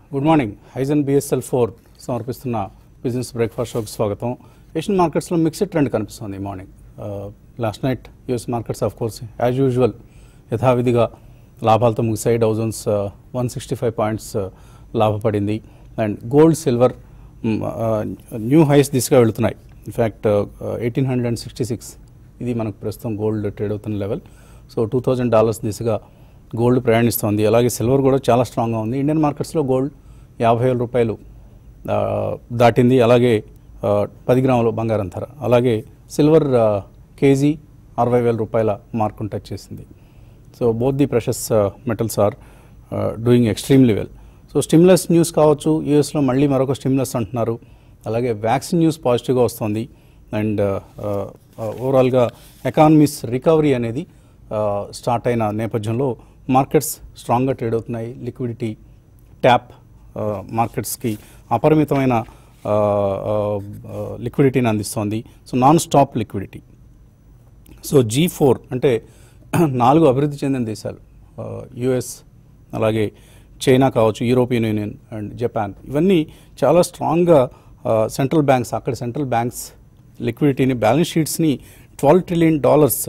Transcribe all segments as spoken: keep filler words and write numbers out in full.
Good morning. హైజన్ BSL four సమర్పిస్తున్న business breakfast షోకి స్వాగతం. ఏషియన్ మార్కెట్స్లో మిక్స్డ్ ట్రెండ్ కనిపిస్తుంది ఈ morning. Last night US markets of course as usual యథావిధిగా లాభాలతో ముగిశాయి. Dow Jones one sixty five points లాభపడింది. And gold silver new highs దిశగా వెళుతున్నాయి. In fact eighteen hundred and sixty six ఇది మనకు ప్రస్తుతం గోల్డ్ ట్రేడ్ అవుతున్న level. So two thousand dollars దిశగా గోల్డ్ ప్రయాణిస్తోంది. అలాగే సిల్వర్ కూడా చాలా స్ట్రాంగ్గా ఉంది. ఇండియన్ మార్కెట్స్లో గోల్డ్ యాభై వేల రూపాయలు దాటింది. అలాగే పది గ్రాముల బంగారం ధర, అలాగే సిల్వర్ కేజీ అరవై వేల రూపాయల మార్కును టచ్ చేసింది. So both the precious metals are doing extremely well. So stimulus news కావచ్చు, యూఎస్లో మళ్ళీ మరొక స్టిమ్యులస్ అంటున్నారు. అలాగే వ్యాక్సిన్ న్యూస్ పాజిటివ్గా వస్తుంది. అండ్ ఓవరాల్గా ఎకానమీస్ రికవరీ అనేది స్టార్ట్ అయిన నేపథ్యంలో మార్కెట్స్ స్ట్రాంగ్గా ట్రేడ్ అవుతున్నాయి. లిక్విడిటీ ట్యాప్ మార్కెట్స్కి అపరిమితమైన లిక్విడిటీని అందిస్తోంది. So non stop liquidity. So G four అంటే నాలుగు అభివృద్ధి చెందిన దేశాలు, యుఎస్, అలాగే చైనా కావచ్చు, యూరోపియన్ యూనియన్ అండ్ జపాన్, ఇవన్నీ చాలా స్ట్రాంగ్గా సెంట్రల్ బ్యాంక్స్, అక్కడ సెంట్రల్ బ్యాంక్స్ లిక్విడిటీని, బ్యాలెన్స్ షీట్స్ని ట్వెల్వ్ ట్రిలియన్ డాలర్స్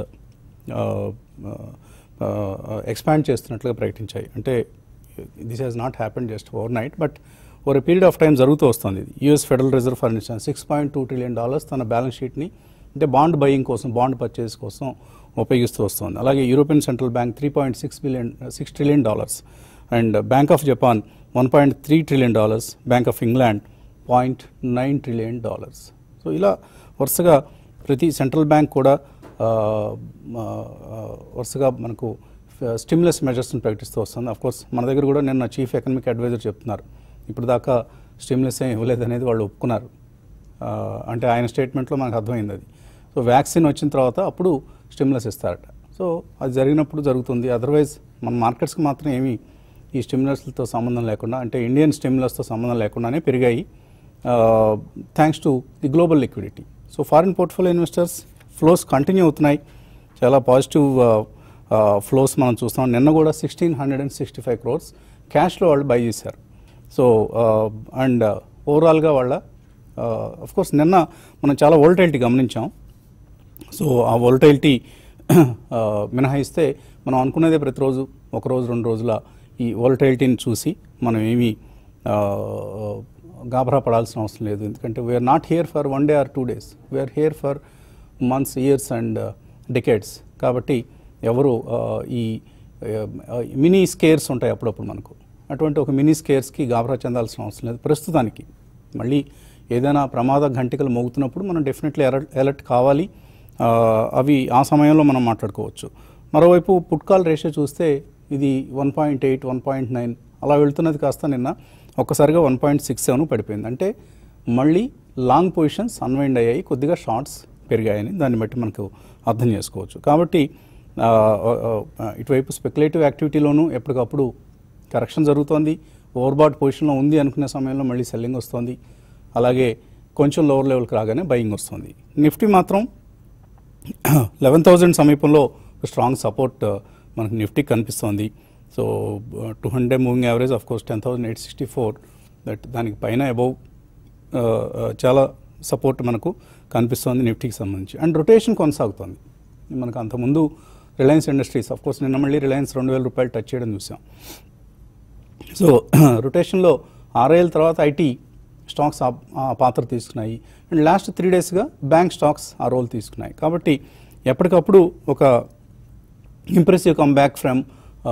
ఎక్స్పాండ్ చేస్తున్నట్లుగా ప్రకటించాయి. అంటే this has not happen just overnight, but over a period of time జరుగుతూ వస్తుంది. US federal reserve for instance six point two trillion dollars తన balance షీట్ని అంటే బాండ్ బయింగ్ కోసం, బాండ్ పర్చేస్ కోసం ఉపయోగిస్తూ వస్తుంది. అలాగే European central bank three point six billion six trillion dollars and bank of Japan one point three trillion dollars, bank of England point nine trillion dollars. So ఇలా వరుసగా ప్రతి central bank కూడా వరుసగా మనకు స్టిమ్యులస్ మెజర్స్ని ప్రకటిస్తూ వస్తుంది. అఫ్కోర్స్ మన దగ్గర కూడా నిన్న చీఫ్ ఎకనామిక్ అడ్వైజర్ చెప్తున్నారు, ఇప్పుడు దాకా స్టిమ్యులస్ ఏం ఇవ్వలేదు అనేది వాళ్ళు ఒప్పుకున్నారు. అంటే ఆయన స్టేట్మెంట్లో మనకు అర్థమైంది అది. సో వ్యాక్సిన్ వచ్చిన తర్వాత అప్పుడు స్టిమ్యులస్ ఇస్తారట. సో అది జరిగినప్పుడు జరుగుతుంది. అదర్వైజ్ మన మార్కెట్స్కి మాత్రం ఏమీ ఈ స్టిమ్యులస్లతో సంబంధం లేకుండా, అంటే ఇండియన్ స్టిమ్యులస్తో సంబంధం లేకుండానే పెరిగాయి thanks to the global liquidity. So foreign portfolio investors flows continue అవుతున్నాయి. చాలా పాజిటివ్ ఫ్లోస్ మనం చూస్తాం. నిన్న కూడా sixteen hundred and sixty five crores క్యాష్లో వాళ్ళు బై చేశారు. సో అండ్ ఓవరాల్గా వాళ్ళ అఫ్కోర్స్ నిన్న మనం చాలా వోల్టైలిటీ గమనించాం. సో ఆ వోల్టైలిటీ మినహాయిస్తే మనం అనుకునేదే ప్రతిరోజు ఒకరోజు రెండు రోజుల ఈ వోల్టైలిటీని చూసి మనం ఏమీ గాబరా పడాల్సిన అవసరం లేదు. ఎందుకంటే we're not here for one day or two days, we're here for months, years and decades. కాబట్టి ఎవరు ఈ మినీ స్కేర్స్ ఉంటాయి అప్పుడప్పుడు మనకు, అటువంటి ఒక మినీ స్కేర్స్కి గాబరా చెందాల్సిన అవసరం లేదు ప్రస్తుతానికి. మళ్ళీ ఏదైనా ప్రమాద ఘంటికలు మోగుతున్నప్పుడు మనం డెఫినెట్లీ అలర్ట్ అలర్ట్ కావాలి. అవి ఆ సమయంలో మనం మాట్లాడుకోవచ్చు. మరోవైపు పుట్కాల్ రేషియో చూస్తే ఇది one point eight one point nine అలా వెళ్తున్నది కాస్త నిన్న ఒక్కసారిగా వన్ పాయింట్ సిక్స్ సెవెన్ పడిపోయింది. అంటే మళ్ళీ లాంగ్ పొజిషన్స్ అన్వైండ్ అయ్యాయి, కొద్దిగా షార్ట్స్ పెరిగాయని దాన్ని బట్టి మనకు అర్థం చేసుకోవచ్చు. కాబట్టి ఇటువైపు స్పెక్యులేటివ్ యాక్టివిటీలోనూ ఎప్పటికప్పుడు కరెక్షన్ జరుగుతోంది. ఓవర్బాట్ పొజిషన్లో ఉంది అనుకునే సమయంలో మళ్ళీ సెల్లింగ్ వస్తుంది. అలాగే కొంచెం లోవర్ లెవెల్కి రాగానే బయింగ్ వస్తుంది. నిఫ్టీ మాత్రం లెవెన్ థౌజండ్ సమీపంలో స్ట్రాంగ్ సపోర్ట్ మనకు నిఫ్టీ కనిపిస్తోంది. So two hundred moving average of course ten thousand eight sixty four that దానికి పైన అబౌవ్ చాలా సపోర్ట్ మనకు కనిపిస్తోంది నిఫ్టీకి సంబంధించి. అండ్ రొటేషన్ కొనసాగుతోంది. మనకు అంతకుముందు రిలయన్స్ ఇండస్ట్రీస్ ఆఫ్ కోర్స్ నిన్న మళ్ళీ రిలయన్స్ రెండు వేల రూపాయలు టచ్ చేయడం చూసాం. సో రొటేషన్లో ఆర్ఐఎల్ తర్వాత ఐటీ స్టాక్స్ ఆ పాత్ర తీసుకున్నాయి. అండ్ లాస్ట్ త్రీ డేస్గా బ్యాంక్ స్టాక్స్ ఆ రోల్ తీసుకున్నాయి. కాబట్టి ఎప్పటికప్పుడు ఒక impressive come back from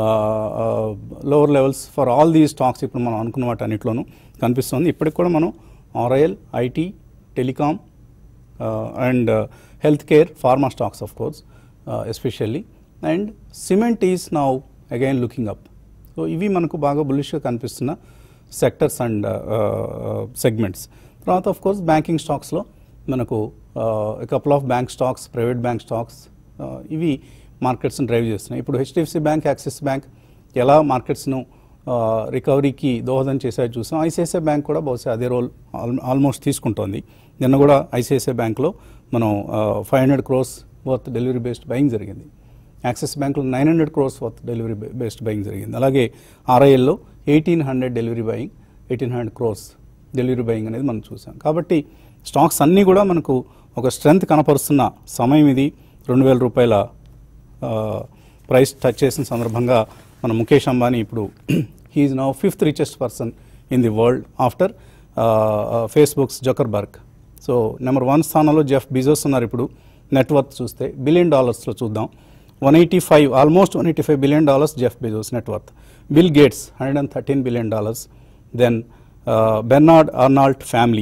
lower levels for all these stocks ఇప్పుడు మనం అనుకున్న వాటి అన్నింటిలోనూ కనిపిస్తుంది. ఇప్పటికి కూడా మనం RIL, IT, telecom and health care, pharma stocks of course especially, and cement is now again looking up. So ఇవి మనకు బాగా బులిష్గా కనిపిస్తున్న సెక్టర్స్ అండ్ సెగ్మెంట్స్. తర్వాత ఆఫ్ కోర్స్ బ్యాంకింగ్ స్టాక్స్లో మనకు couple of bank stocks, private bank stocks ఇవి మార్కెట్స్ని డ్రైవ్ చేస్తున్నాయి. ఇప్పుడు హెచ్డిఎఫ్సి బ్యాంక్, యాక్సిస్ బ్యాంక్ ఎలా మార్కెట్స్ను రికవరీకి దోహదం చేసేది చూసాం. ఐసిఐసిఐ బ్యాంక్ కూడా బహుశా అదే రోల్ ఆల్మోస్ట్ తీసుకుంటోంది. నిన్న కూడా ఐసిఐసిఐ బ్యాంక్లో మనం five hundred crores worth delivery based buying జరిగింది. యాక్సిస్ బ్యాంక్లో nine hundred crores worth delivery based buying జరిగింది. అలాగే ఆర్ఐఎల్లో eighteen hundred delivery buying eighteen hundred crores delivery buying అనేది మనం చూసాం. కాబట్టి స్టాక్స్ అన్నీ కూడా మనకు ఒక స్ట్రెంగ్త్ కనపరుస్తున్న సమయం ఇది. రెండు వేల రూపాయల ప్రైస్ టచ్ చేసిన సందర్భంగా మన ముఖేష్ అంబానీ ఇప్పుడు he's now fifth richest person in the world after Facebook's Zuckerberg. So number one స్థానంలో జెఫ్ బిజోస్ ఉన్నారు. ఇప్పుడు నెట్వర్త్ చూస్తే బిలియన్ డాలర్స్లో చూద్దాం. One eighty five almost one eighty five billion dollars Jeff Bezos net worth. Bill Gates hundred and thirteen billion dollars. Then Bernard Arnault family,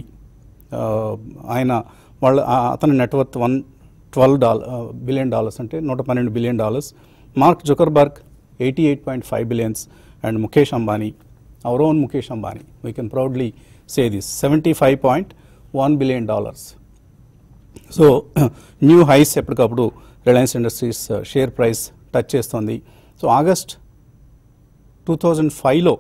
ఆయన వాళ్ళ అతని net worth one twelve dollar billion dollars అంటే నూట పన్నెండు billion dollars. Mark Zuckerberg eighty eight point five billions and Mukesh Ambani, our own Mukesh Ambani, we can proudly say this, seventy five point one billion dollars. So new highs ఎప్పటికప్పుడు Reliance industries share price touch చేస్తుంది. So August two thousand ఫైవ్లో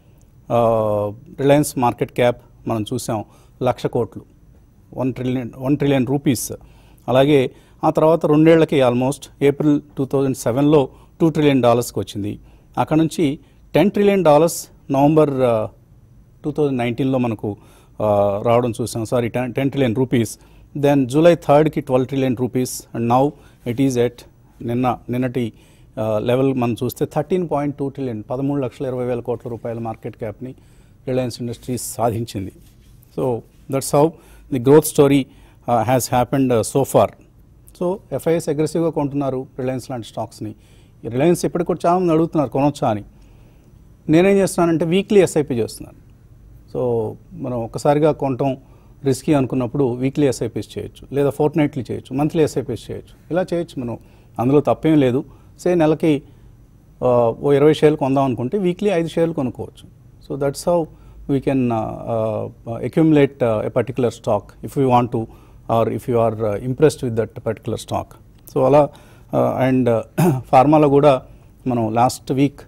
Reliance market cap మనం చూసాం లక్ష కోట్లు, one trillion one trillion rupees. అలాగే ఆ తర్వాత రెండేళ్లకి ఆల్మోస్ట్ ఏప్రిల్ టూ థౌజండ్ సెవెన్లో టూ ట్రిలియన్ డాలర్స్కి వచ్చింది. అక్కడ నుంచి ten trillion dollars November two thousand నైన్టీన్లో మనకు రావడం చూసాం. Sorry ten ten trillion rupees. Then July థర్డ్కి twelve trillion rupees and now it is at నిన్న నిన్నటి లెవెల్ మనం చూస్తే థర్టీన్ పాయింట్ టూ ట్రిలియన్ పదమూడు లక్షల ఇరవై వేల కోట్ల రూపాయల మార్కెట్ క్యాప్ని రిలయన్స్ ఇండస్ట్రీస్ సాధించింది. So that's how the growth story has happened so far. So FIs అగ్రెసివ్గా కొంటున్నారు రిలయన్స్ లాంటి స్టాక్స్ని. రిలయన్స్ ఇప్పటికి కూడా చాలా మంది అడుగుతున్నారు కొనొచ్చా అని. నేనేం చేస్తున్నానంటే వీక్లీ ఎస్ఐపి చేస్తున్నాను. సో మనం ఒక్కసారిగా కొనటం రిస్కీ అనుకున్నప్పుడు వీక్లీ ఎస్ఐపీస్ చేయొచ్చు, లేదా ఫోర్ట్ నైట్లీ చేయొచ్చు, మంత్లీ ఎస్ఐపీస్ చేయొచ్చు, ఇలా చేయొచ్చు. మనం అందులో తప్పేం లేదు. సే నెలకి ఓ ఇరవై షేర్లు కొందాం అనుకుంటే వీక్లీ ఐదు షేర్లు కొనుక్కోవచ్చు. So that's how we can accumulate a particular stock if you want to or if you are impressed with that particular stock. So అలా అండ్ ఫార్మాలో కూడా మనం లాస్ట్ వీక్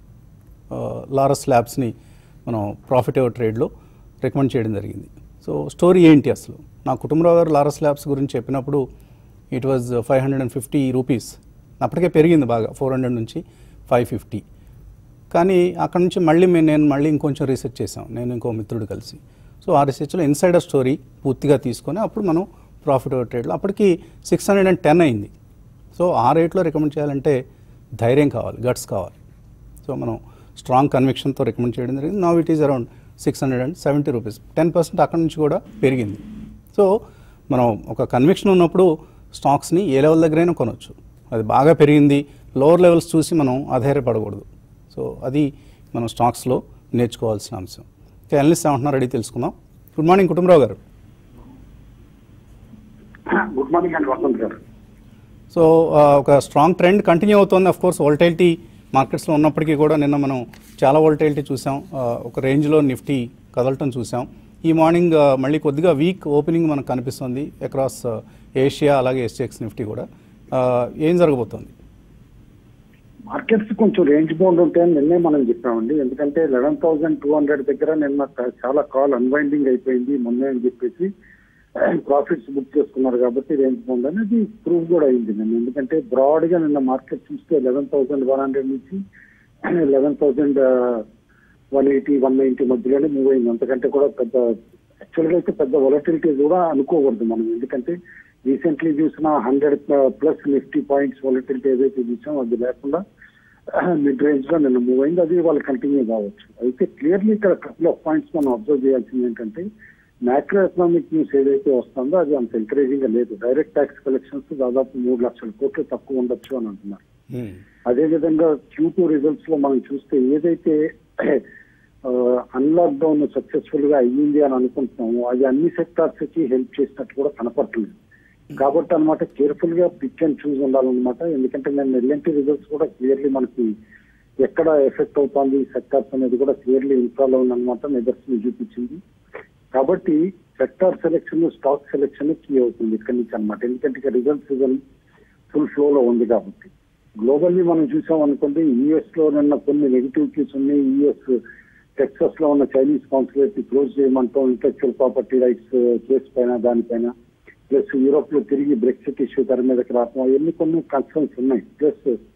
లారస్ ల్యాబ్స్ని మనం ప్రాఫిట్ ఎవర్ ట్రేడ్లో రికమెండ్ చేయడం జరిగింది. సో స్టోరీ ఏంటి అసలు? నా కుటుంబరావు గారు లారస్ ల్యాబ్స్ గురించి చెప్పినప్పుడు it was five hundred and fifty rupees. అప్పటికే పెరిగింది బాగా, ఫోర్ హండ్రెడ్ నుంచి ఫైవ్ ఫిఫ్టీ. కానీ అక్కడ నుంచి మళ్ళీ మేము నేను మళ్ళీ ఇంకొంచెం రీసెర్చ్ చేసాం, నేను ఇంకో మిత్రుడు కలిసి. సో ఆ రీసెర్చ్లో ఇన్సైడర్ స్టోరీ పూర్తిగా తీసుకొని అప్పుడు మనం ప్రాఫిట్ ఓవర్ ట్రేడ్లో అప్పటికి సిక్స్ హండ్రెడ్ అండ్ టెన్ అయింది. సో ఆ రేట్లో రికమెండ్ చేయాలంటే ధైర్యం కావాలి, గట్స్ కావాలి. సో మనం స్ట్రాంగ్ కన్విక్షన్తో రికమెండ్ చేయడం జరిగింది. Now it is around six hundred and seventy rupees, ten percent అక్కడ నుంచి కూడా పెరిగింది. సో మనం ఒక కన్విక్షన్ ఉన్నప్పుడు స్టాక్స్ని ఏ లెవెల్ దగ్గరైనా కొనవచ్చు. అది బాగా పెరిగింది, లోవర్ లెవెల్స్ చూసి మనం ఆధారపడకూడదు. సో అది మనం స్టాక్స్లో నేర్చుకోవాల్సిన అంశం. ఇంకా అనలిస్ట్ ఏమంటున్నారు అడిగి తెలుసుకుందాం. గుడ్ మార్నింగ్ కుటుంబరావు గారు. గుడ్ మార్నింగ్ అండి వసంత్ గారు. సో ఒక స్ట్రాంగ్ ట్రెండ్ కంటిన్యూ అవుతుంది. అఫ్ కోర్స్ వోల్టైలిటీ మార్కెట్స్లో ఉన్నప్పటికీ కూడా నిన్న మనం చాలా వోల్టైలిటీ చూసాం, ఒక రేంజ్లో నిఫ్టీ కదలటం చూసాం. ఈ మార్నింగ్ మళ్ళీ కొద్దిగా వీక్ ఓపెనింగ్ మనకు కనిపిస్తుంది అక్రాస్ ఏషియా, అలాగే ఎస్జీఎక్స్ నిఫ్టీ కూడా. ఏం జరగబోతోంది? మార్కెట్స్ కొంచెం రేంజ్ బౌండ్ ఉంటాయని నిన్నే మనం చెప్పామండి. ఎందుకంటే లెవెన్ థౌసండ్ టూ హండ్రెడ్ దగ్గర నిన్న చాలా కాల్ అన్వైండింగ్ అయిపోయింది మొన్నే అని చెప్పేసి ప్రాఫిట్స్ బుక్ చేసుకున్నారు కాబట్టి రేంజ్ బౌండ్ అనేది ప్రూవ్ కూడా అయింది నిన్న. ఎందుకంటే బ్రాడ్ గా నిన్న మార్కెట్ చూస్తే లెవెన్ థౌసండ్ వన్ హండ్రెడ్ నుంచి eleven thousand one eighty one ninety మధ్యలోనే మూవ్ అయింది. అంతకంటే కూడా పెద్ద యాక్చువల్గా అయితే పెద్ద వొలటిలిటీ కూడా అనుకోకూడదు మనం. ఎందుకంటే రీసెంట్లీ చూసిన hundred plus Nifty points volatility ఏదైతే చూసాం అది లేకుండా మిడ్ రేంజ్ లో నిన్న మూవ్ అయింది. అది వాళ్ళు కంటిన్యూ కావచ్చు. అయితే క్లియర్లీ ఇక్కడ కపుల్ ఆఫ్ పాయింట్స్ మనం అబ్జర్వ్ చేయాల్సింది ఏంటంటే మ్యాక్రో ఎకనామిక్ న్యూస్ ఏదైతే వస్తుందో అది అంత ఎంకరేజింగ్ గా లేదు. డైరెక్ట్ ట్యాక్స్ కలెక్షన్స్ దాదాపు మూడు లక్షల కోట్లు తక్కువ ఉండొచ్చు అని అంటున్నారు. అదేవిధంగా క్యూ టూ రిజల్ట్స్ లో మనం చూస్తే ఏదైతే అన్లాక్ డౌన్ సక్సెస్ఫుల్ గా అయ్యింది అని అనుకుంటున్నాము అది అన్ని సెక్టార్స్ కి హెల్ప్ చేసినట్టు కూడా కనపడలేదు. కాబట్టి అనమాట కేర్ఫుల్ గా పిక్ అండ్ చూస్ ఉండాలన్నమాట. ఎందుకంటే నేను ఎల్ఎన్టీ రిజల్ట్స్ కూడా క్లియర్లీ మనకి ఎక్కడ ఎఫెక్ట్ అవుతుంది సెక్టార్స్ అనేది కూడా క్లియర్లీ ఇన్ఫాలో ఉందన్నమాట, నిదర్శనం చూపించింది. కాబట్టి sector selection stock selection key అవుతుంది ఇక్కడి నుంచి అనమాట. ఎందుకంటే ఇక రిజల్ట్ సీజన్ ఫుల్ ఫ్లో లో ఉంది కాబట్టి. గ్లోబల్లీ మనం చూసాం అనుకోండి, యూఎస్ లో నిన్న కొన్ని నెగిటివ్ క్యూస్ ఉన్నాయి. యూఎస్ టెక్సస్ లో ఉన్న చైనీస్ కాన్సులేట్ క్లోజ్ చేయమంటాం ఇంటెలెక్చువల్ ప్రాపర్టీ రైట్స్ కేసు పైన దానిపైన. ప్లస్ యూరోప్ లో తిరిగి బ్రెక్సిట్ ఇష్యూ తెర మీదకి రావడం అవన్నీ కొన్ని కన్సర్న్స్ ఉన్నాయి. ప్లస్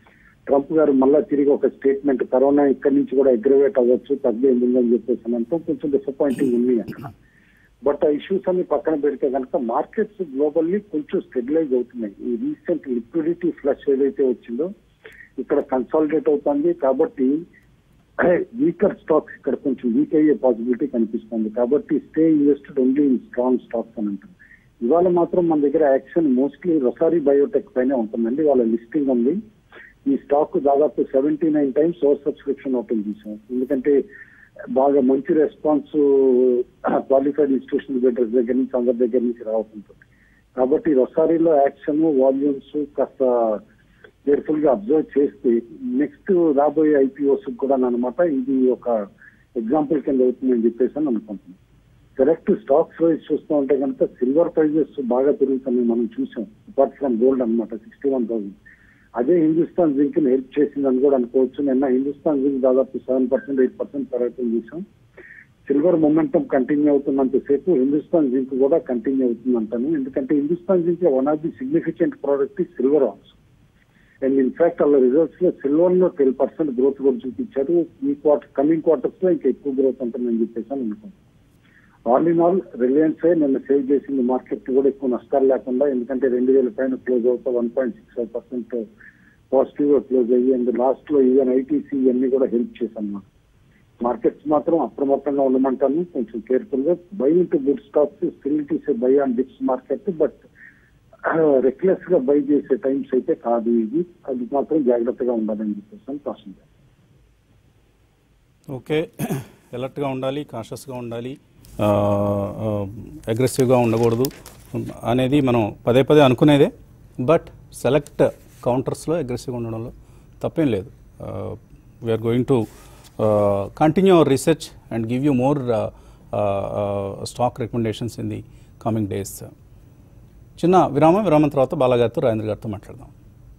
ట్రంప్ గారు మళ్ళా తిరిగి ఒక స్టేట్మెంట్ కరోనా ఇక్కడి నుంచి కూడా అగ్రవేట్ అవ్వచ్చు, తగ్గేంది అని చెప్పేసి అంటూ కొంచెం డిసప్పాయింటింగ్ ఉంది అక్కడ. బట్ ఆ ఇష్యూస్ అన్ని పక్కన పెడితే కనుక మార్కెట్స్ గ్లోబల్లీ కొంచెం స్టెబిలైజ్ అవుతున్నాయి. ఈ రీసెంట్ లిక్విడిటీ ఫ్లష్ ఏదైతే వచ్చిందో ఇక్కడ కన్సాలిడేట్ అవుతుంది. కాబట్టి వీకర్ స్టాక్స్ ఇక్కడ కొంచెం వీక్ అయ్యే పాసిబిలిటీ కనిపిస్తుంది. కాబట్టి stay invested only in strong stocks అని అంటారు. ఇవాళ మాత్రం మన దగ్గర యాక్షన్ మోస్ట్లీ రొసారీ బయోటెక్ పైనే ఉంటుందండి. వాళ్ళ లిస్టింగ్ ఉంది. ఈ స్టాక్ దాదాపు seventy nine times over subscription open చేశాం. ఎందుకంటే బాగా మంచి రెస్పాన్స్ క్వాలిఫైడ్ ఇన్స్టిట్యూషనల్ బిల్డర్స్ దగ్గర నుంచి అందరి దగ్గర నుంచి రావుతుంటుంది. కాబట్టి రొసారీలో యాక్షన్ వాల్యూమ్స్ కాస్త కేర్ఫుల్ గా అబ్జర్వ్ చేస్తే నెక్స్ట్ రాబోయే ఐపీఓస్ కూడా అనమాట ఇది ఒక ఎగ్జాంపుల్ కింద అవుతుందని చెప్పేసి అని అనుకుంటున్నాం. కరెక్ట్ స్టాక్స్ వైజ్ చూస్తూ ఉంటే కనుక సిల్వర్ ప్రైజెస్ బాగా పెరుగుతున్నాయి మనం చూసాం. అపార్ట్ ఫ్రమ్ గోల్డ్ అనమాట సిక్స్టీ వన్ థౌసండ్. అదే హిందుస్థాన్ జింక్ ని హెల్ప్ చేసిందని కూడా అనుకోవచ్చు. నిన్న హిందుస్థాన్ జింక్ దాదాపు సెవెన్ పర్సెంట్ ఎయిట్ పర్సెంట్ పెరగటం చూసాం. సిల్వర్ మొమెంటం కంటిన్యూ అవుతున్నంతసేపు హిందుస్థాన్ జింక్ కూడా కంటిన్యూ అవుతుందంటాను. ఎందుకంటే Hindustan zinc one of the significant product ఈ సిల్వర్ ఆల్సో. అండ్ ఇన్ఫాక్ట్ వాళ్ళ రిజల్ట్స్ లో సిల్వర్ లో ట్వెల్వ్ పర్సెంట్ గ్రోత్ కూడా చూపించారు. ఈ క్వార్టర్ కమింగ్ క్వార్టర్స్ లో ఇంకా ఎక్కువ గ్రోత్ ఉంటుందని చెప్పేసి అని అనుకుంటున్నాను. ఆల్ ఇన్ ఆల్ రిలయన్స్ నిన్న సేవ్ చేసింది మార్కెట్ కూడా ఎక్కువ నష్టాలు లేకుండా. ఎందుకంటే రెండు వేల పైన క్లోజ్ అవుతా one point six five percent positive గా క్లోజ్ అయ్యి అండ్ లాస్ట్ లో ఈవెన్ ఐటీసీ ఇవన్నీ కూడా హెల్ప్ చేశాను. మార్కెట్స్ మాత్రం అప్రమత్తంగా ఉండమంటాను. కొంచెం కేర్ఫుల్ గా buy into good stocks still it is buy on dips market. But reckless గా బై చేసే టైమ్స్ అయితే కాదు ఇది. అది మాత్రం జాగ్రత్తగా ఉండాలని చెప్పేసి కాషన్. ఓకే, అలర్ట్ గా ఉండాలి, కాషస్ గా ఉండాలి, అగ్రెసివ్గా ఉండకూడదు అనేది మనం పదే పదే అనుకునేదే. బట్ సెలెక్ట్ కౌంటర్స్లో అగ్రెసివ్గా ఉండడంలో తప్పేం లేదు. We're going to continue our research and give you more stock recommendations in the coming days. చిన్న విరామం. విరామం తర్వాత బాలాగారితో రాజేంద్ర గారితో మాట్లాడదాం.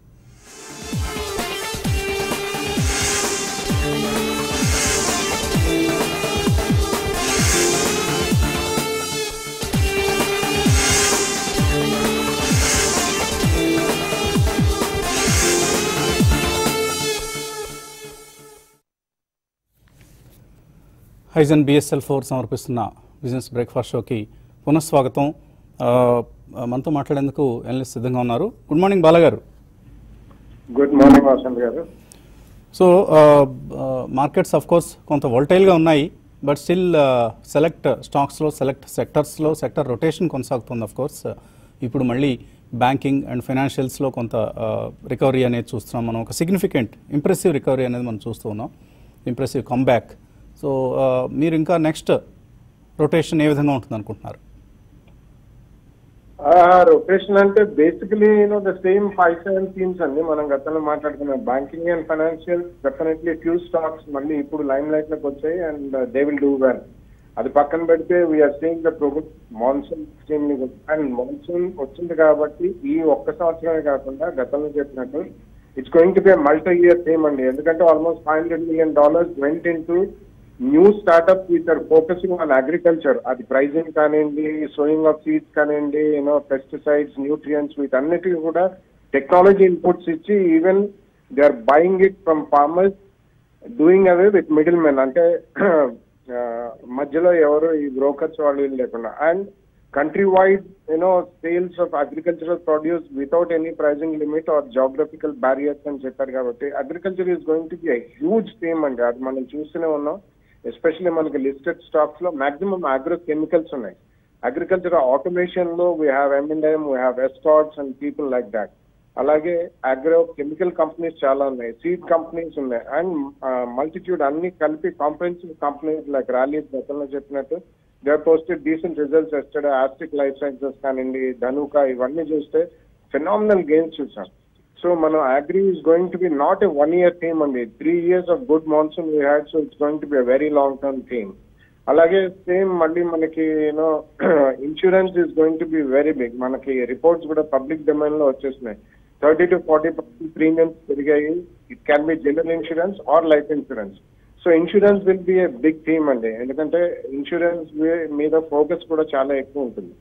హైజన్ బిఎస్ఎల్ ఫోర్ సమర్పిస్తున్న బిజినెస్ బ్రేక్ఫాస్ట్ షోకి పునఃస్వాగతం. మనతో మాట్లాడేందుకు ఎనలిస్ట్ సిద్ధంగా ఉన్నారు. గుడ్ మార్నింగ్ బాలగారు. గుడ్ మార్నింగ్ వసంత్ గారు. సో మార్కెట్స్ ఆఫ్ కోర్స్ కొంత వోల్టైల్గా ఉన్నాయి. బట్ స్టిల్ సెలెక్ట్ స్టాక్స్లో సెలెక్ట్ సెక్టర్స్లో సెక్టర్ రొటేషన్ కొనసాగుతుంది. ఆఫ్ కోర్స్ ఇప్పుడు మళ్ళీ బ్యాంకింగ్ అండ్ ఫైనాన్షియల్స్లో కొంత రికవరీ అనేది చూస్తున్నాం మనం. ఒక సిగ్నిఫికెంట్ ఇంప్రెసివ్ రికవరీ అనేది మనం చూస్తూ ఉన్నాం, ఇంప్రెసివ్ కమ్బ్యాక్. సో మీరు ఇంకా నెక్స్ట్ రొటేషన్ ఏ విధంగా ఉంటుంది అనుకుంటున్నారు? రొటేషన్ అంటే basically you know the same five seven themes అండి మనం గతంలో మాట్లాడుకున్నాం. Banking and financial definitely few stocks మళ్ళీ ఇప్పుడు లైమ్ లైట్ లోకి వచ్చాయి and they will do well. అది పక్కన పెడితే we're seeing the progress monsoon extremely good. And monsoon వచ్చింది కాబట్టి ఈ ఒక్క సంవత్సరమే కాకుండా గతంలో చెప్పినట్టు it's going to be multi year theme అండి. ఎందుకంటే almost five hundred million dollars went in to new startup with or focusing on agriculture. అది ప్రైజింగ్ కానివ్వండి, సోయింగ్ ఆఫ్ సీడ్స్ కానివ్వండి, యూనో పెస్టిసైడ్స్, న్యూట్రియంట్స్, వీటన్నిటికీ కూడా టెక్నాలజీ ఇన్పుట్స్ ఇచ్చి even they are buying it from farmers, doing away with middle men. అంటే మధ్యలో ఎవరు ఈ బ్రోకర్స్ వాళ్ళు లేకుండా. And country wide you know sales of agricultural produce without any pricing limit or geographical barriers అని చెప్పారు. కాబట్టి agriculture is going to be a huge theme అండి. అది మనం చూస్తూనే ఉన్నాం. ఎస్పెషల్లీ మనకి లిస్టెడ్ స్టాక్స్ లో మాక్సిమం అగ్రో కెమికల్స్ ఉన్నాయి. అగ్రికల్చర్ ఆటోమేషన్ లో we have M and M, we have Escorts and people like that. అలాగే అగ్రో కెమికల్ కంపెనీస్ చాలా ఉన్నాయి, సీడ్ కంపెనీస్ ఉన్నాయి, అండ్ మల్టిట్యూడ్ అన్ని కలిపి కాంప్రహెన్సివ్ కంపెనీస్ లైక్ ర్యాలీ గతంలో చెప్పినట్టు they posted decent results. Yesterday Astec life sciences కానివ్వండి, ధనుకా, ఇవన్నీ చూస్తే ఫెనామినల్ గెయిన్స్ చూసాం. So, Mano, agri is going to be not a one-year theme only. Three years of good monsoon we had, so it's going to be a very long-term theme. Alage same mandi manaki, you know, insurance is going to be very big. Manaki reports kuda public domain lo vachesnayi. thirty to forty percent premiums perigayi. It can be general insurance or life insurance. So, insurance will be a big theme andi. Endukante insurance meeda focus kuda chaala ekku untundi.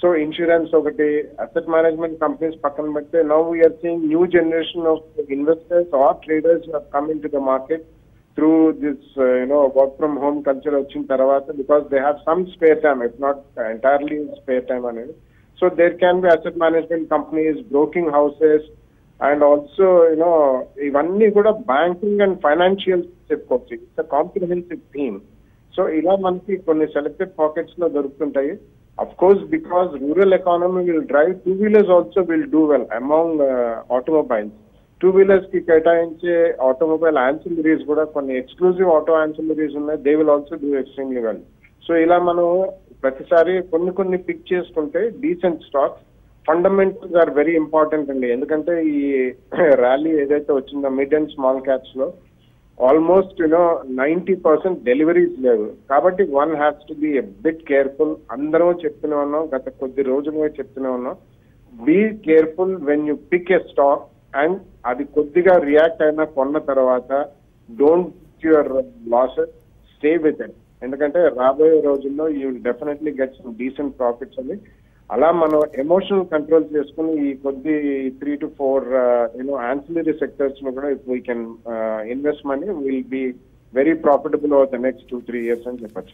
So insurance ఒకటి, asset management companies పక్కన పెడితే now we're seeing new generation of investors or traders come in to the market through this you know work from home culture వచ్చిన తర్వాత, because they have some spare time, if not entirely spare time అనేది. So there can be asset management companies, broking houses, and also you know ఇవన్నీ కూడా banking and financial చెప్పుకోవచ్చు. It's a comprehensive theme. So ఇలా మనకి కొన్ని selected pockets లో దొరుకుతుంటాయి. Of course, because rural economy will drive, two-wheelers also will do well among uh, automobiles. Two-wheelers ki కేటాయించే automobile ancillaries కూడా కొన్ని exclusive auto ancillaries ఉన్నాయి. They will also do extremely well. So ఇలా మనం ప్రతిసారి కొన్ని కొన్ని పిక్ చేసుకుంటే decent stocks. Fundamentals are very important అండి. ఎందుకంటే ఈ ర్యాలీ ఏదైతే వచ్చిందో మిడ్ అండ్ స్మాల్ క్యాప్స్ లో almost you know ninety percent deliveries లేవు. కాబట్టి one has to be a bit careful. అందరం చెప్తూనే ఉన్నాం, గత కొద్ది రోజులుగా చెప్తూనే ఉన్నాం, be careful when you pick a stock. And అది కొద్దిగా రియాక్ట్ అయినా కొన్న తర్వాత don't your losses, stay with it. ఎందుకంటే రాబోయే రోజుల్లో you will definitely get some decent profits అని. అలా మనం ఎమోషనల్ కంట్రోల్ చేసుకుని ఈ కొద్ది three to four you know ancillary sectors లో కూడా if we can invest money will be very profitable over the next two three years అని చెప్పచ్చు.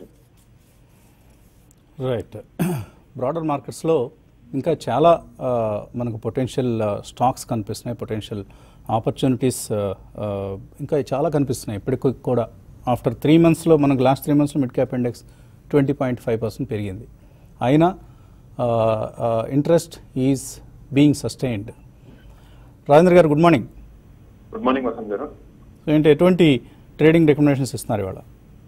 రైట్. బ్రాడర్ మార్కెట్స్లో ఇంకా చాలా మనకు పొటెన్షియల్ స్టాక్స్ కనిపిస్తున్నాయి, పొటెన్షియల్ ఆపర్చునిటీస్ ఇంకా చాలా కనిపిస్తున్నాయి. ఇప్పటికి కూడా ఆఫ్టర్ త్రీ మంత్స్లో మనకు లాస్ట్ త్రీ మంత్స్లో mid cap index twenty point five percent పెరిగింది. అయినా interest is being sustained. Rajendra గారు, good morning. Good morning Vasanth గారు. ఏంటి ఎటువంటి ట్రేడింగ్ రికమెండేషన్స్ ఇస్తున్నారు ఇవాళ?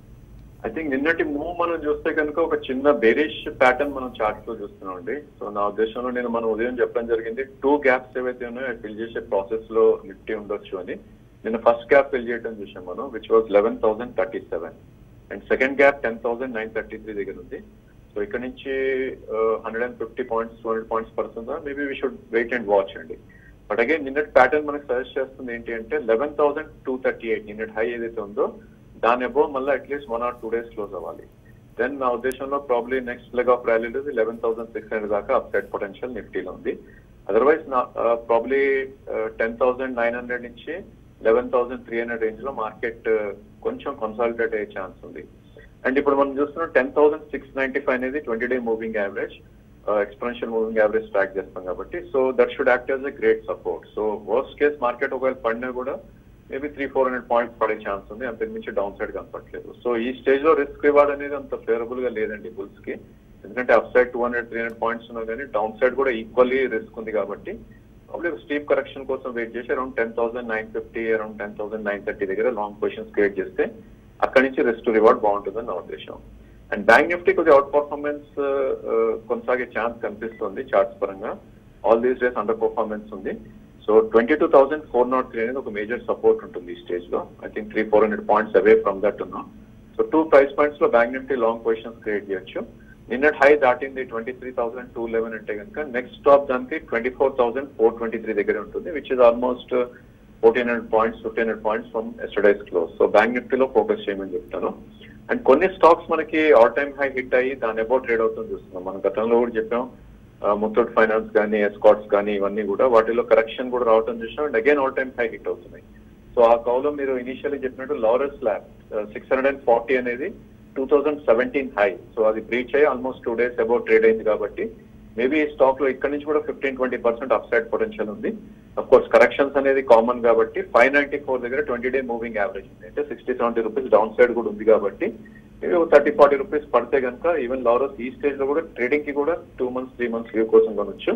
ఐ థింక్ నిన్నటి మూవ్ మనం చూస్తే కనుక ఒక చిన్న బేరిష్ ప్యాటర్న్ మనం చార్ట్ లో చూస్తున్నాం అండి. సో నా ఉద్దేశంలో నేను మనం ఉదయం చెప్పడం జరిగింది, టూ గ్యాప్స్ ఏవైతే ఉన్నాయో ఫిల్ చేసే ప్రాసెస్ లో నిఫ్టీ ఉండొచ్చు అని. నిన్న ఫస్ట్ గ్యాప్ ఫిల్ చేయడం చూసాం మనం, which was eleven thousand thirty seven and second gap ten thousand nine thirty three దగ్గర ఉంది. సో ఇక్కడ నుంచి hundred and fifty points two hundred points పడుతుందా, maybe we should wait and watch అండి. But again నిన్నటి ప్యాటర్న్ మనకు suggest చేస్తుంది ఏంటి అంటే eleven thousand two thirty eight నిన్నటి హై ఏదైతే ఉందో దాని అబోవ్ మళ్ళీ atleast one or two days close అవ్వాలి. దెన్ నా ఉద్దేశంలో ప్రాబ్లీ నెక్స్ట్ లెగ్ ఆఫ్ ర్యాలీలో లెవెన్ థౌసండ్ సిక్స్ హండ్రెడ్ దాకా అప్ సైడ్ పొటెన్షియల్ నిఫ్టీలో ఉంది. అదర్వైజ్ నా probably ten thousand nine hundred నుంచి eleven thousand three hundred range లో మార్కెట్ కొంచెం కన్సాలిడేట్ అయ్యే ఛాన్స్ ఉంది. అండ్ ఇప్పుడు మనం చూస్తున్నాం ten thousand six ninety five అనేది twenty day moving average, exponential moving average track చేస్తాం కాబట్టి, so that should act as a great support. So worst case market ఒకవేళ పడినా కూడా maybe three four hundred points పడే ఛాన్స్ ఉంది, అంతకు మించి డౌన్ సైడ్ కనపట్లేదు. సో ఈ స్టేజ్ లో రిస్క్ రివార్డ్ అనేది అంత ఫేవరబుల్ గా లేదండి బుల్స్ కి. ఎందుకంటే up side two hundred three hundred points ఉన్నా కానీ డౌన్ సైడ్ కూడా ఈక్వల్లీ రిస్క్ ఉంది. కాబట్టి ప్రాబ్లీ స్టీప్ కరెక్షన్ కోసం వెయిట్ చేసి around ten thousand nine fifty around ten thousand nine thirty దగ్గర లాంగ్ పొజిషన్స్ క్రియేట్ చేస్తే అక్కడి నుంచి రిస్క్ రివార్డ్ బాగుంటుందని నా ఉద్దేశం. అండ్ బ్యాంక్ నిఫ్టీ కొద్దిగా అవుట్ పర్ఫార్మెన్స్ కొనసాగే ఛాన్స్ కనిపిస్తుంది చార్ట్స్ పరంగా. All these days under performance ఉంది. So twenty two thousand four nought three అనేది ఒక మేజర్ సపోర్ట్ ఉంటుంది ఈ స్టేజ్ లో. I think three four hundred points away from that ఉన్నాం. సో టూ ప్రైస్ పాయింట్స్ లో bank nifty long positions create చేయొచ్చు. నిన్నటి హై దాటింది twenty three thousand two eleven అంటే కనుక నెక్స్ట్ స్టాప్ దానికి twenty four thousand four twenty three దగ్గర ఉంటుంది, which is almost fourteen hundred points fifteen hundred points from yesterday's close. So bank నిఫ్టీలో focus చేయమని చెప్తాను. అండ్ కొన్ని స్టాక్స్ మనకి ఆల్ టైమ్ హై హిట్ అయ్యి దాని అబౌట్ ట్రేడ్ అవుతుంది చూస్తున్నాం. మనం గతంలో కూడా చెప్పాం, ముత్తూట్ ఫైనాన్స్ కానీ ఎస్కాట్స్ కానీ ఇవన్నీ కూడా వాటిలో కరెక్షన్ కూడా రావడం చూసాం. And again all time high hit అవుతున్నాయి. సో ఆ కౌలో మీరు ఇనిషియల్లీ చెప్పినట్టు Laurus lab six hundred and forty అనేది two thousand seventeen high. So అది బ్రీచ్ అయ్యి almost two days about trade అయింది. కాబట్టి మేబీ ఈ స్టాక్ లో ఇక్కడ నుంచి కూడా fifteen twenty percent up side potential ఉంది. అఫ్ కోర్స్ కరెక్షన్స్ అనేది కామన్ కాబట్టి ఫైవ్ నైన్టీ ఫోర్ దగ్గర ట్వంటీ డే మూవింగ్ యావరేజ్ ఉంది, అంటే sixty seventy rupees down side కూడా ఉంది. కాబట్టి థర్టీ ఫార్టీ రూపీస్ పడితే కనుక ఈవెన్ లారస్ ఈ స్టేజ్ లో కూడా ట్రేడింగ్ కి కూడా two months three months leave కోసం కొనొచ్చు.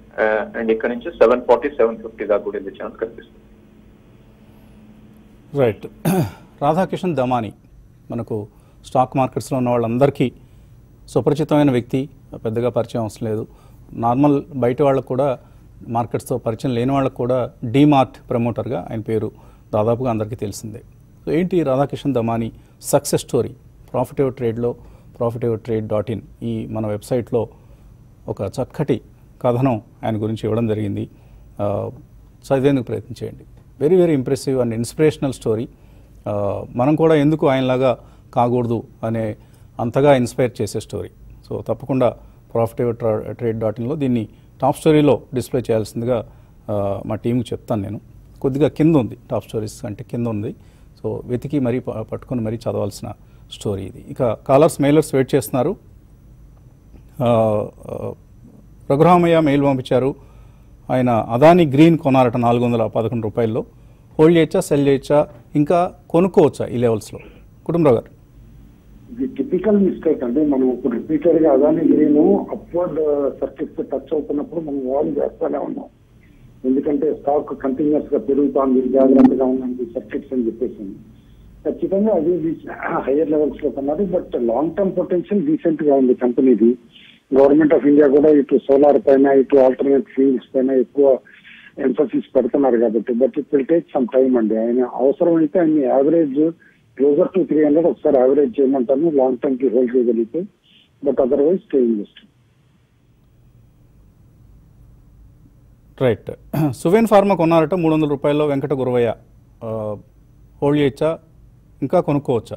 అండ్ ఇక్కడ నుంచి సెవెన్ ఫార్టీ సెవెన్ ఫిఫ్టీ దాకా కూడా వెళ్ళే ఛాన్స్ కనిపిస్తుంది. రైట్. రాధాకిషన్ దమాని మనకు స్టాక్ మార్కెట్స్లో ఉన్న వాళ్ళందరికీ సుపరిచితమైన వ్యక్తి, పెద్దగా పరిచయం అవసరం లేదు. నార్మల్ బయట వాళ్ళకు కూడా మార్కెట్స్తో పరిచయం లేని వాళ్ళకు కూడా డీమార్ట్ ప్రమోటర్గా ఆయన పేరు దాదాపుగా అందరికీ తెలిసిందే. సో ఏంటి Radhakishan Damani success story? Profitable ట్రేడ్లో profitable trade dot in ఈ మన వెబ్సైట్లో ఒక చక్కటి కథనం ఆయన గురించి ఇవ్వడం జరిగింది. చదివేందుకు ప్రయత్నం చేయండి. Very very impressive and inspirational story. మనం కూడా ఎందుకు ఆయనలాగా కాకూడదు అనే అంతగా ఇన్స్పైర్ చేసే స్టోరీ. సో తప్పకుండా ప్రాఫిటబుల్ ట్రేడ్ డాట్ ఇన్లో దీన్ని టాప్ స్టోరీలో డిస్ప్లే చేయాల్సిందిగా ఆ, మా టీంకి చెప్తాను నేను. కొద్దిగా కింద ఉంది, టాప్ స్టోరీస్ అంటే కింద ఉంది. సో వెతికి మరీ ప- పట్టుకొని మరీ చదవాల్సిన స్టోరీ ఇది. ఇక కాలర్స్ మెయిలర్స్ వెయిట్ చేస్తున్నారు. ఆ, ఆ, రఘురామయ్య మెయిల్ పంపించారు. ఆయన అదాని గ్రీన్ కొనారట నాలుగు వందల పదకొండు రూపాయల్లో. హోల్డ్ చేయొచ్చా, సెల్ చేయొచ్చా, ఇంకా కొనుక్కోవచ్చా ఈ లెవెల్స్లో? కుటుంబరావు గారు. ఇది టిపికల్ మిస్టేక్ అండి. మనం ఇప్పుడు రిపీటెడ్ గా Adani green upward circuits touch అవుతున్నప్పుడు మనం వాల్ చేస్తూనే ఉన్నాం. ఎందుకంటే స్టాక్ కంటిన్యూస్ గా పెరుగుతోంది, జాగ్రత్తగా ఉందండి సర్కిట్స్ అని చెప్పేసి. ఖచ్చితంగా అది హైయర్ లెవెల్స్ లో కొన్నారు. But long term potential decent గా ఉంది కంపెనీది. గవర్నమెంట్ ఆఫ్ ఇండియా కూడా ఇటు సోలార్ పైన, ఇటు ఆల్టర్నేట్ ఫ్యూల్స్ పైన ఎక్కువ ఎంఫోసిస్ పెడుతున్నారు కాబట్టి. But it will take some time అండి. ఆయన అవసరం అయితే ఆయన average closer to three hundred ఒకసారి యావరేజ్ చేయమంటాను లాంగ్ టర్మ్ కి హోల్డ్ చేయగలిగితే. But otherwise stay invest. Right. Suven pharma కొన్నారట మూడు వందల రూపాయల్లో. వెంకట గురవయ్య ఆ, హోల్డ్ చేయొచ్చా, ఇంకా కొనుక్కోవచ్చా?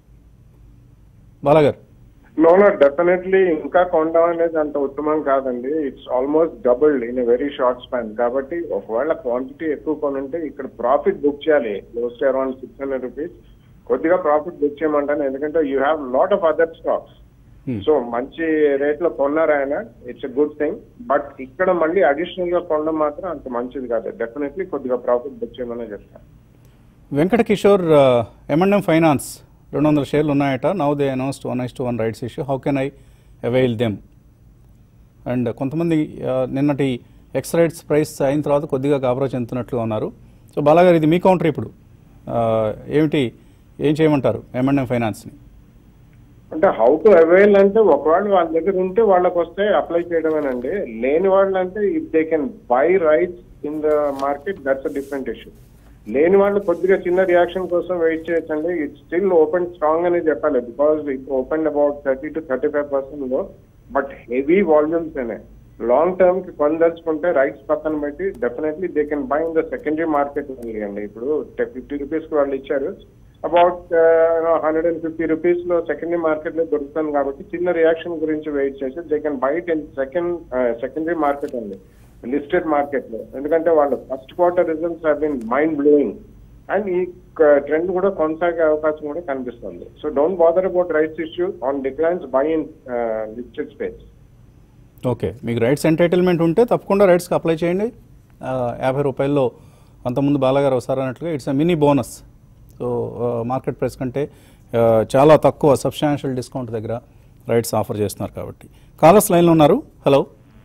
బాలాగారు. నో నో డెఫినెట్లీ ఇంకా కొనడం అనేది అంత ఉత్తమం కాదండి. It's almost doubled in a very short span. కాబట్టి ఒకవేళ క్వాంటిటీ ఎక్కువ కొనుంటే ఇక్కడ ప్రాఫిట్ బుక్ చేయాలి. Close to around six hundred rupees కొద్దిగా ప్రాఫిట్ బుక్ చేయమంటాను. ఎందుకంటే you have lot of other stocks. So మంచి రేట్ లో కొన్నారు ఆయన, it's a good thing. But ఇక్కడ మళ్ళీ అడిషనల్ గా కొనడం మాత్రం అంత మంచిది కాదు. డెఫినెట్లీ కొద్దిగా ప్రాఫిట్ బుక్ చేయమనే చెప్తాను. వెంకట కిషోర్ ఎంఎండ్ఎం ఫైనాన్స్ రెండు వందల షేర్లు ఉన్నాయట. Now they announced one is to one rights issue. How can I avail them? And కొంతమంది ఆ, నిన్నటి ఎక్స్ రైట్స్ ప్రైస్ అయిన తర్వాత కొద్దిగా గాబరా చెందుతున్నట్లుగా ఉన్నారు. సో బాలాగారు, ఇది మీ కౌంటర్ ఇప్పుడు. ఆ, ఏమిటి, ఏం చేయమంటారు ఎంఎండ్ఎం ఫైనాన్స్ని? అంటే హౌ టు అవైల్ అంటే ఒకవేళ వాళ్ళ దగ్గర ఉంటే వాళ్ళకి వస్తే అప్లై చేయడమేనండి. లేని వాళ్ళు అంటే if they can buy rights in the market, that's a different issue. లేని వాళ్ళు కొద్దిగా చిన్న రియాక్షన్ కోసం వెయిట్ చేయొచ్చండి. ఇట్స్ స్టిల్ ఓపెన్ స్ట్రాంగ్ అని చెప్పాలి. Because it open about thirty to thirty five percent లో. బట్ హెవీ వాల్యూమ్స్ అనే లాంగ్ టర్మ్ కి కొనదలుచుకుంటే రైట్స్ పక్కన పెట్టి definitely they can buy in the secondary market అండి. ఇప్పుడు ఫిఫ్టీ రూపీస్ కి వాళ్ళు ఇచ్చారు, about hundred and fifty rupees లో సెకండరీ మార్కెట్ లో దొరుకుతుంది. కాబట్టి చిన్న రియాక్షన్ గురించి వెయిట్ చేసి they can buy it in second secondary market అండి, లిస్టెడ్ మార్కెట్ లో. ఎందుకంటే వాళ్ళు first quarter results have been mind blowing and ఈ ట్రెండ్ కూడా కొనసాగే అవకాశం కూడా కనిపిస్తుంది. So don't bother about rights issue on declines, buy in listed space. Okay, మీకు రైట్స్ ఎంటైటిల్మెంట్ ఉంటే తప్పకుండా రైట్స్కి అప్లై చేయండి. ఆ, యాభై రూపాయల్లో అంతకుముందు బాలాగారు ఒకసారి అన్నట్లుగా it's a mini bonus. So market price కంటే ఆ, చాలా తక్కువ సబ్స్టాన్షియల్ డిస్కౌంట్ దగ్గర రైట్స్ ఆఫర్ చేస్తున్నారు కాబట్టి. కాలర్స్ లైన్లో ఉన్నారు. హలో.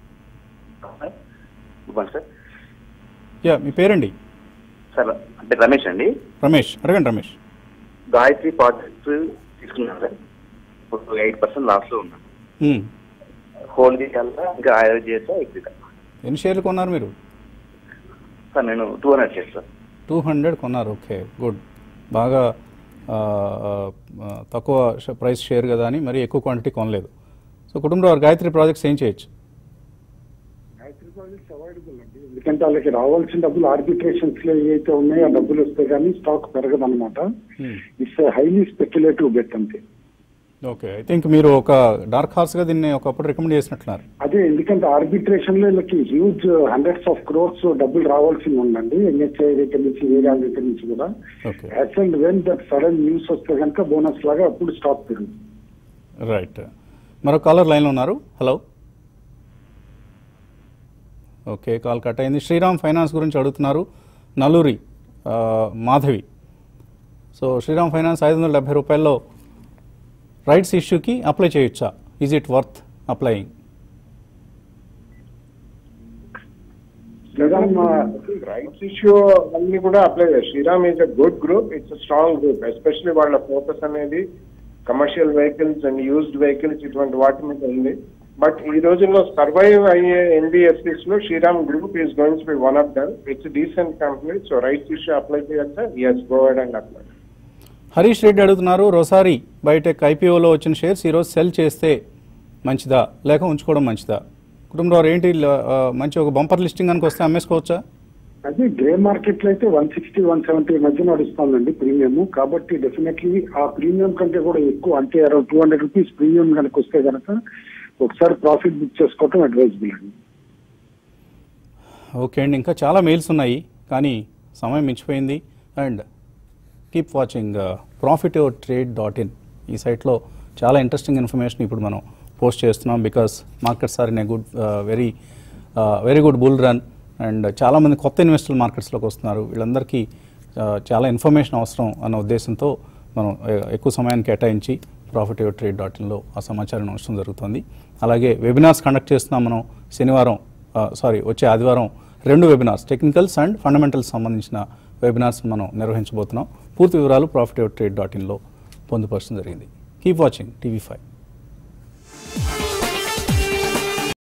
సార్. యా, మీ పేరండి? సార్ అంటే రమేష్ అండి. రమేష్, అడగండి రమేష్. గాయత్రి ప్రాజెక్ట్స్ తీసుకున్నాను సార్. ఇప్పుడు ఎయిట్ పర్సెంట్ లాస్ లో ఉన్నాను. మ్మ్. హోల్డ్ చేయాలా ఇంకా యావరేజ్ చేస్తా ఎగ్జిట్? ఎన్ని షేర్లు కొన్నారు మీరు? సార్ నేను టూ హండ్రెడ్ చేస్తాను. టూ హండ్రెడ్ కొన్నారు. Okay, good. బాగా ఆ, ఆ, తక్కువ ష- ప్రైస్ షేర్ కదా అని మరి ఎక్కువ క్వాంటిటీ కొనలేదు. సో కుటుంబంలో గాయత్రి ప్రాజెక్ట్స్ ఏం చేయొచ్చు? గాయత్రి ప్రాజెక్ట్స్ అవైలబుల్ అండి. ఎందుకంటే వాళ్ళకి రావాల్సిన డబ్బులు ఆర్బిట్రేషన్స్ లో ఏవైతే ఉన్నాయో ఆ డబ్బులు వస్తే కానీ స్టాక్ పెరగదన్నమాట. ఇట్స్ హైలీ స్పెక్యులేటివ్ బెట్ అంతే. ఓకే, ఐ థింక్ మీరు ఒక డార్క్ హార్స్గా దీన్ని ఒకప్పుడు రికమెండ్ చేసినట్లున్నారు. అదే, ఎందుకంటే ఆర్బిట్రేషన్ లో వీళ్ళకి హ్యూజ్ హండ్రెడ్స్ ఆఫ్ క్రోర్స్ డబ్బులు రావాల్సింది ఉందండి. ఎన్హెచ్ఐ దగ్గర నుంచి, వేరే దగ్గర నుంచి కూడా. Okay, as and when that sudden news వస్తే కనుక బోనస్ లాగా అప్పుడు స్టాక్ పెరుగుతుంది. రైట్. మరో కాలర్ లైన్లో ఉన్నారు. హలో. ఓకే, కాల్ కట్ అయింది. శ్రీరామ్ ఫైనాన్స్ గురించి అడుగుతున్నారు నల్లూరి ఆ, మాధవి. సో శ్రీరామ్ ఫైనాన్స్ ఐదు వందల డెబ్బై రూపాయల్లో రైట్స్ ఇష్యూకి అప్లై చేయొచ్చా? Is it worth applying? Rights issue అన్ని కూడా అప్లై చేయాలి. Shriram is a good group, it's a strong group. Especially వాళ్ళ ఫోకస్ అనేది commercial vehicles and used vehicles ఇటువంటి వాటి మీద ఉంది. బట్ ఈ రోజుల్లో సర్వైవ్ అయ్యే ఎన్బిఎఫ్సిస్ లో Shriram group is going to be one of them. It's decent company. So rights issue apply చేయొచ్చా? Yes, go ahead and apply. Harish Reddy అడుగుతున్నారు రోసారి బయోటెక్ ఐపీఓలో వచ్చిన షేర్స్ ఈరోజు సెల్ చేస్తే మంచిదా లేక ఉంచుకోవడం మంచిదా? కుటుంబంలో ఏంటి ఆ, మంచి ఒక బంపర్ లిస్టింగ్ కనుక వస్తే అమ్మేసుకోవచ్చా? అదే గ్రే మార్కెట్ లో అయితే వన్ సిక్స్టీ వన్ సెవెంటీ మధ్య నడుస్తుందండి ప్రీమియం. కాబట్టి డెఫినెట్లీ ఆ ప్రీమియం కంటే కూడా ఎక్కువ, అంటే around two hundred rupees premium కనుక వస్తే కనుక ఒకసారి ప్రాఫిట్ బుక్ చేసుకోవటం అడ్వైజబుల్ అండి. ఓకే అండి, ఇంకా చాలా మెయిల్స్ ఉన్నాయి కానీ సమయం మించిపోయింది. And keep watching profit your trade dot in ఈ సైట్లో చాలా ఇంట్రెస్టింగ్ ఇన్ఫర్మేషన్ ఇప్పుడు మనం పోస్ట్ చేస్తున్నాం. Because markets are in a good very very good bull run and చాలామంది కొత్త ఇన్వెస్టర్లు మార్కెట్స్లోకి వస్తున్నారు. వీళ్ళందరికీ uh, చాలా ఇన్ఫర్మేషన్ అవసరం అన్న ఉద్దేశంతో మనం uh, ఎక్కువ సమయాన్ని కేటాయించి ప్రాఫిట్ యువర్ ట్రేడ్ డాట్ ఇన్లో ఆ సమాచారం అవసరం జరుగుతుంది. అలాగే వెబినార్స్ కండక్ట్ చేస్తున్నాం మనం శనివారం సారీ వచ్చే ఆదివారం రెండు వెబినార్స్ టెక్నికల్స్ అండ్ ఫండమెంటల్స్ సంబంధించిన వెబినార్స్ మనం నిర్వహించబోతున్నాం. పూర్తి వివరాలు ప్రాఫిట్ యువర్ ట్రేడ్ డాట్ ఇన్లో పొందుపరచడం జరిగింది. Keep watching TV five.